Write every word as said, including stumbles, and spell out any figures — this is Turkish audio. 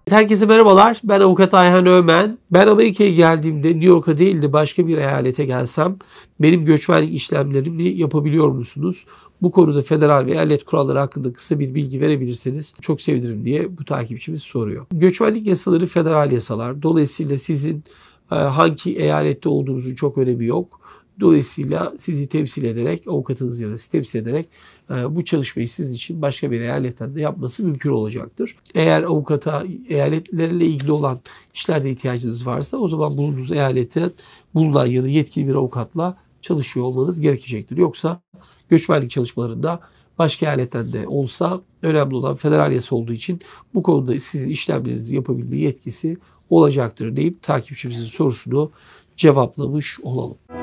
Herkese merhabalar. Ben Avukat Ayhan Öğmen. Ben Amerika'ya geldiğimde New York'a değil de başka bir eyalete gelsem benim göçmenlik işlemlerimi yapabiliyor musunuz? Bu konuda federal ve eyalet kuralları hakkında kısa bir bilgi verebilirseniz çok sevinirim diye bu takipçimiz soruyor. Göçmenlik yasaları federal yasalar. Dolayısıyla sizin hangi eyalette olduğunuzun çok önemi yok. Dolayısıyla sizi temsil ederek, avukatınız ya da sizi temsil ederek bu çalışmayı sizin için başka bir eyaletten de yapması mümkün olacaktır. Eğer avukata eyaletlerle ilgili olan işlerde ihtiyacınız varsa o zaman bulunduğunuz eyaletten bulunan ya da yetkili bir avukatla çalışıyor olmanız gerekecektir. Yoksa göçmenlik çalışmalarında başka eyaletten de olsa önemli olan federal yasa olduğu için bu konuda sizin işlemlerinizi yapabilme yetkisi olacaktır deyip takipçimizin sorusunu cevaplamış olalım.